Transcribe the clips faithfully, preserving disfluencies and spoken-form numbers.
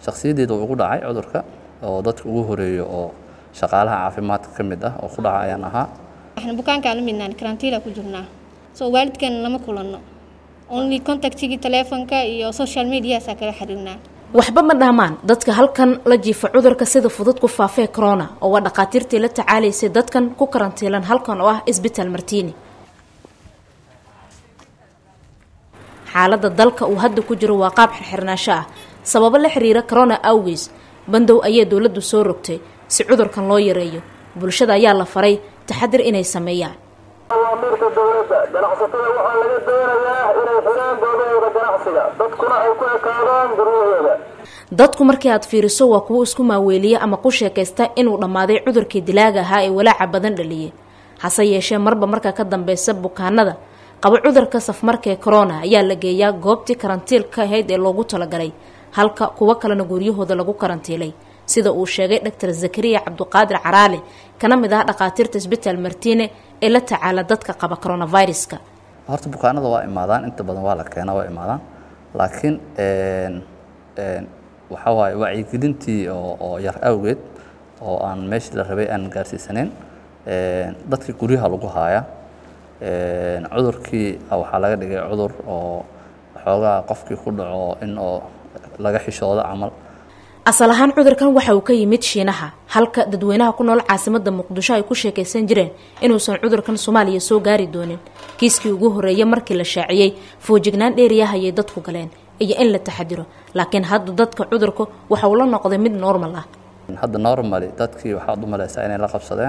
shakhsiyadeedu ugu dhacay cudurka oo dadka ugu horeeyo oo shaqaalaha caafimaadka ka mid ah oo ku dhacay ayaan ahaa waxaan bukaanka la midnaan karantiila ku jirnaa soo waalidkan lama kulanno only contactigi telefonka iyo social media sa kala xiriirnaa waxba ma dhaamaan dadka halkan la jiifa cudurka sida fudud ku faafay corona oo waa dhaqaatiirtii la tacaalaysay dadkan ku karantiilan halkan oo ah isbitaal Martini xaaladda dalka uu hadda ku jiro waa qaab xirxirnaansho ah sababo la xiriira corona awgees bandow ayay dawladdu soo rogtay si cudurkan loo yareeyo bulshada ayaa la faray taxadir inay sameeyaan amirka dawladda ganacsatada waxaa laga doonayaa inay xiraan goobahooda ganacsiga dadkuna ay ku ekaadaan guryahooda dadku markii aad fiiriso waa kuwo isku maaweeliya ama ku sheekaysta inuu dhammaaday cudurkii dilaaga ahaa ee walaaca badan dhaliyay hase yeeshee marba marka ka dambaysa bukaanada qaba cudurka safmarka ee corona ayaa la geeyaa goobtii karantiilka ahayd ee loogu talagalay halka kuwa kalena guryahooda lagu karantiilay sida uu sheegay Doctor Zakariya Cabduqaadir Caraale kana mid ah dhaqaatiirta isbitaal Martini ee la tacaala dadka qaba coronavirus-ka horta bukaanada waa imaadaan inta badan waa la keenaa waa imaadaan laakiin een een waxa waay wacyigelintii oo oo yar awgeed oo aan meeshii la rabay aan gaarsiisaneyn een dadka guryaha lagu haaya een cudurkii waxa laga dhigay cudur oo xoogaa qofkii ku dhaco in oo laga xishoodo amal asal ahaan cudurkan waxa uu ka yimid Shiinaha halka dadweynaha ku nool caasimadda Muqdisho ay ku sheekaysan jireen inuusan cudurkan Soomaaliya soo gaari doonin kiiskii ugu horeeyay markii la shaaciyay foojignaan dheeriyaha ay dadku galeen iyo in la taxadiro laakiin hadda dadka cudurku waxa uu la noqday mid normal ah hadda normally dadkii waxa u malaysaa inay la qabsadeen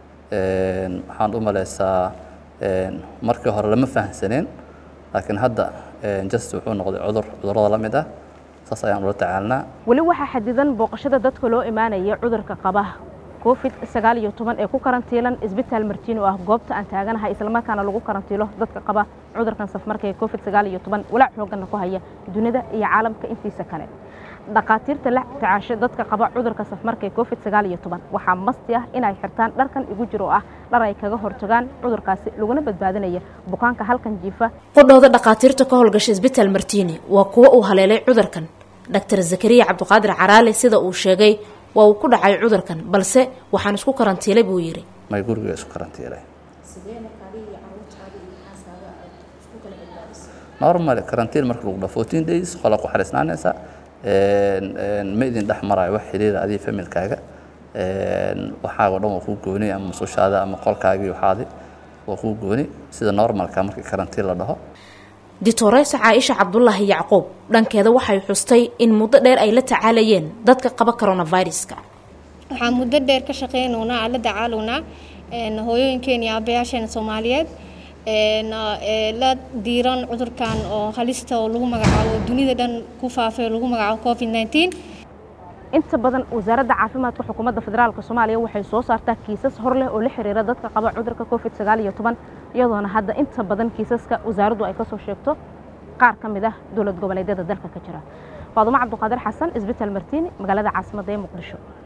een waxaan u malaysaa een markii hore lama fahansaneen laakiin hadda just wuxuu noqday cudur cudurada la mid ah ayaan ula tacaalnaa wali waxa xadidan booqashada dadka loo imaanaya cudurka qaba covid sagaal iyo toban ee ku karantiilan isbitaal Martini oo ah goobta aan taaganahay isla markaana lagu karantiilo dadka qaba cudurkan safmarka ee covid sagaal iyo toban walaac xoogan ku haya dunida iyo caalamka intiisa kale dhaqaatiirta la tacaashay dadka qaba cudurka safmarka ee covid sagaal iyo toban waxa masti ah inay xirtaan dharkan igu jiro ah dhar ay kaga hortagaan cudurkaasi laguna badbaadinayo bukaanka halkan jiifa qodooda dhaqaatiirta ka howlgashay isbitaal Martini waa kuwa uu haleelay cudurkan Doctor Zakariya Cabduqaadir Caraale sida uu sheegay waa uu ku dhacay cudurkan balse waxaan isku karantiilay buu yiri may guriga isku karantiilay sideen kaliya carruurtaada iyo xaaskaaga isku kala badbaadisay normal karantiil marka lagu dhafo fourteen days qala ku xariisnaanaysa een een ma idin dhaxmaray wax xiriir adii familkaaga een waxa oo dhan ku gooni ama suushaada ama qolkaaga iyo waxaadi waa ku gooni sida normalka marka karantiil la dhaho Dictoresa Aisha Cabdullaahi Yacquub dhankeeda waxay xustay in muddo dheer ay la tacaalayeen dadka qaba coronavirus-ka waxaan muddo dheer ka shaqeynaa la tacaaluna een hooyooyinkeen iyo aabayaasheen Soomaaliyeed een la diiran cudurkan oo halista oo lagu magacaabo dunida dhan ku faafay lagu magacaabo covid nineteen inta badan wasaaradda caafimaadka xukuumadda federaalka Soomaaliya waxay soo saartaa kiisas hor leh oo la xiriira dadka qaba cudurka covid sagaal iyo toban iyadoona hadda inta badan kiisaska wasaaraddu ay ka soo sheegto qaar ka mid ah dawlad goboleedyada dalka ka jira Faadumo Cabduqaadir Xasan isbitaal Martini magaalada caasimadda ee Muqdisho